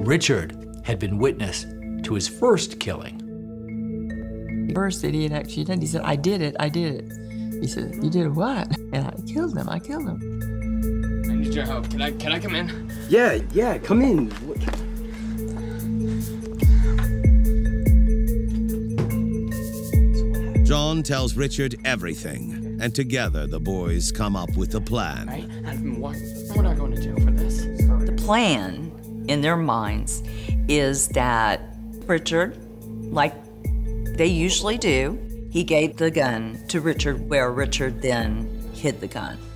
Richard had been witness to his first killing. First that he had actually done, he said, I did it. He said, you did what? And I killed him. I need your help. Can I come in? Yeah, come in. John tells Richard everything, and together the boys come up with a plan. Right? What am I going to do for this? The plan in their minds is that Richard, like they usually do, he gave the gun to Richard, where Richard then hid the gun.